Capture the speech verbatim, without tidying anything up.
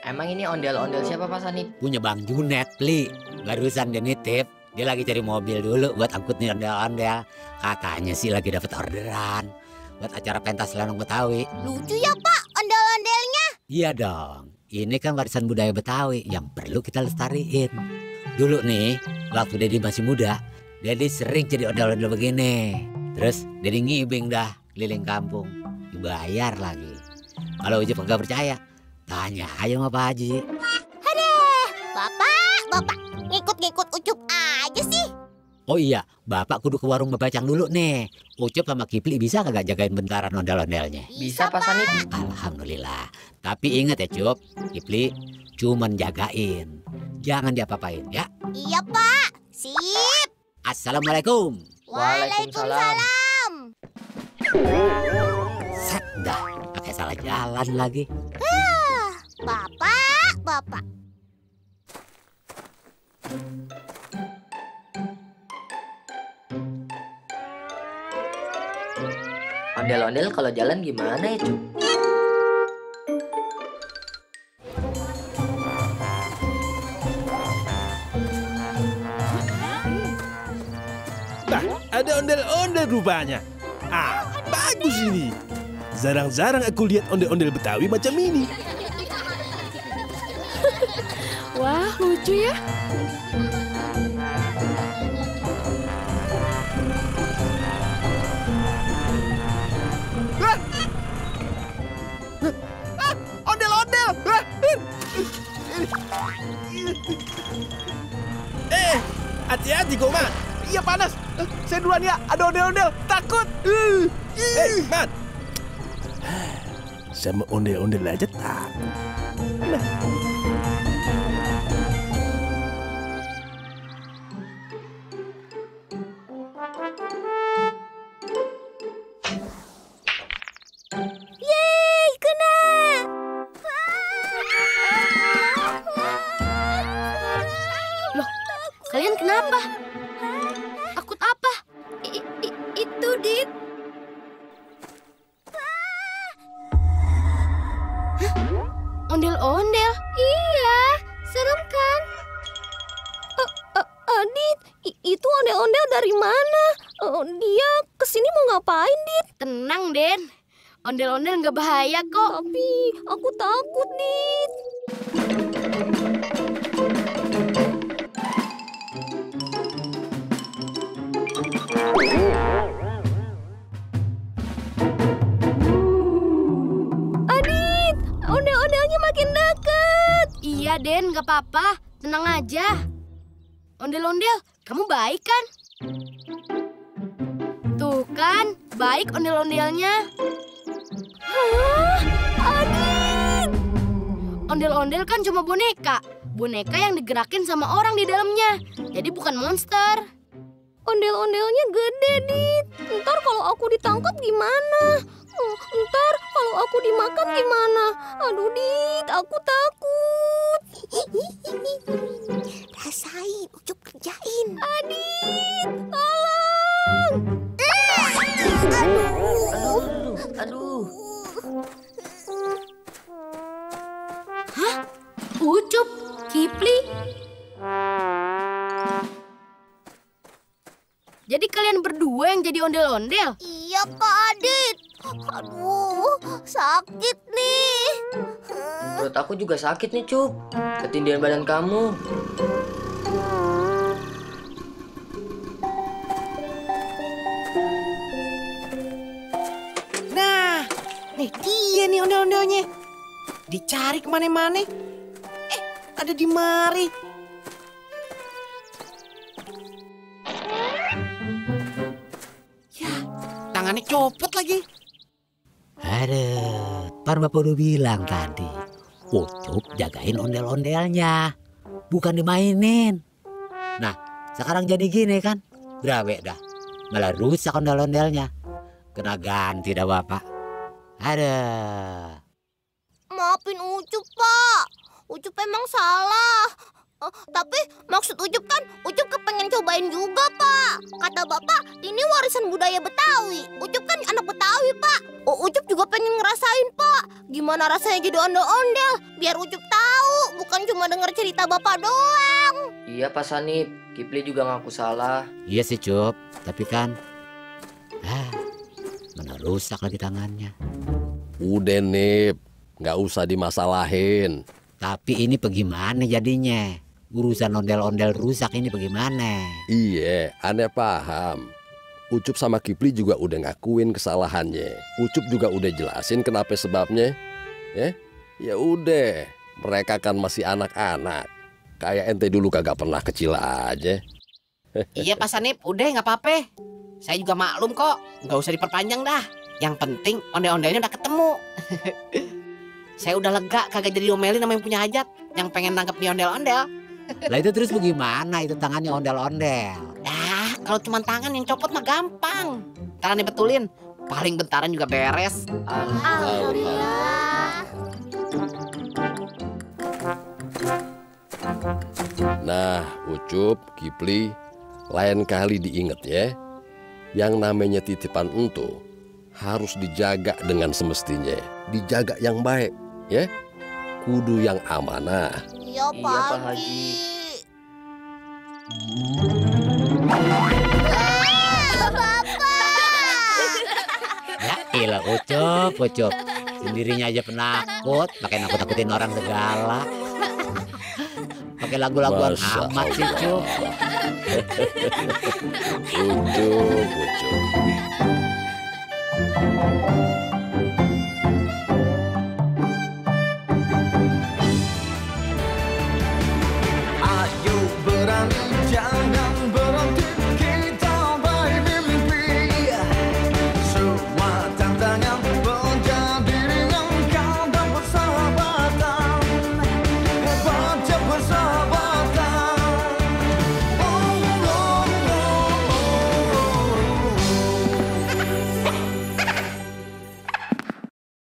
emang ini ondel-ondel siapa Pak Sanip? Punya Bang Junet, Pli. Barusan dia nitip. Dia lagi cari mobil dulu buat angkut nih ondel-ondel. Katanya sih lagi dapat orderan buat acara pentas lenong Betawi. Lucu ya Pak ondel-ondelnya. Iya dong. Ini kan warisan budaya Betawi yang perlu kita lestariin. Dulu nih, waktu Dedi masih muda, Dedi sering jadi ondel-ondel begini. Terus Dedi ngibing dah keliling kampung. Dibayar lagi. Kalau Ucup nggak percaya, tanya aja sama Pak Haji. Aduh, Bapak, Bapak ngikut-ngikut Ucup aja sih. Oh iya, Bapak kudu ke warung Bebacang dulu nih. Ucup sama Kipli bisa kagak jagain bentaran ondel-ondelnya? Bisa Pak Sanip. Alhamdulillah. Tapi ingat ya Cup, Kipli cuman jagain. Jangan diapa-apain ya. Iya Pak, sip. Assalamualaikum. Waalaikumsalam. Set dah, pakai salah jalan lagi. Ah, Bapak, Bapak. Ondel-ondel kalau jalan gimana ya, Cuk? Nah, ada ondel-ondel rupanya. Ah, bagus ini. Jarang-jarang aku lihat ondel-ondel Betawi macam ini. Wah, lucu ya. Ah, ondel-ondel. Ah, eh, hati-hati kok, Man. Iya panas. Eh, saya duluan ya. Ada ondel-ondel. Takut. Eh, Man. Sama ondel-ondel aja takut. Nah. Yeay, kena. Loh, kalian kenapa? Takut apa? I, i, itu, Dit. Hah? Ondel-ondel? Iya, serem kan? Uh, uh, Adit, itu ondel-ondel dari mana? Uh, dia kesini mau ngapain, Dit? Tenang, Den. Ondel-ondel nggak bahaya kok. Tapi aku takut, Dit. Adit, ondel-ondelnya makin dekat. Iya, Den, nggak apa-apa. Tenang aja. Ondel-ondel, kamu baik kan? Tuh kan, baik ondel-ondelnya. Hah? Adit! Ondel-ondel kan cuma boneka. Boneka yang digerakin sama orang di dalamnya. Jadi bukan monster. Ondel-ondelnya gede, Dit. Ntar kalau aku ditangkap gimana? Hmm, Ntar kalau aku dimakan gimana? Aduh, Dit, aku takut. Rasain, Ucup kerjain. Adit, tolong. Aduh, aduh. Hah? Ucup? Kipli? Jadi kalian berdua yang jadi ondel-ondel? Iya, Kak Adit. Aduh, sakit nih. Perut aku juga sakit nih, Cup. Ketindihan badan kamu. Nah, nih dia nih ondel-ondelnya. Dicari kemana-mana. Eh, ada di mari. Ya, tangannya copot lagi. Aduh, kan Bapak udah bilang tadi. Ucup jagain ondel-ondelnya. Bukan dimainin. Nah, sekarang jadi gini kan. Berabe dah. Malah rusak ondel-ondelnya. Kena ganti dah Bapak. Aduh. Maafin Ucup, Pak. Ucup emang salah. Eh, tapi maksud Ucup kan, Ucup kepengen cobain juga, Pak. Kata Bapak, ini warisan budaya Betawi. Ucup kan anak Betawi, Pak. Oh, Ucup juga pengen ngerasain, Pak. Gimana rasanya jadi ondel-ondel? Biar Ucup tahu, bukan cuma denger cerita bapak doang. Iya Pak Sanip, Kipli juga ngaku salah. Iya sih Cup, tapi kan ah, mana rusak lagi tangannya. Udah Nip, nggak usah dimasalahin. Tapi ini bagaimana jadinya? Urusan ondel-ondel rusak ini bagaimana? Iya, aneh paham. Ucup sama Kipli juga udah ngakuin kesalahannya. Ucup juga udah jelasin kenapa sebabnya. Ya, ya udah. Mereka kan masih anak-anak. Kayak ente dulu kagak pernah kecil aja. Iya Pak Sanip, udah nggak apa-apa. Saya juga maklum kok, nggak usah diperpanjang dah. Yang penting ondel-ondelnya udah ketemu. Saya udah lega kagak jadi diomelin sama yang punya hajat, yang pengen nangkep nih ondel-ondel. Lah itu terus bagaimana itu tangannya ondel-ondel? Dah, kalau cuma tangan yang copot mah gampang. Tangan dibetulin, paling bentaran juga beres. Alhamdulillah. Nah, Ucup, Kipli, lain kali diinget ya. Yang namanya titipan entu harus dijaga dengan semestinya. Dijaga yang baik, ya. Kudu yang amanah. Iya, Iya, Pak Pak Haji. Haji. Ya ilah Ucup, Ucup. Sendirinya aja penakut, pakai nakut-nakutin orang segala. Pakai lagu-laguan Masya amat sih Allah. Cup. Ucup, Ucup.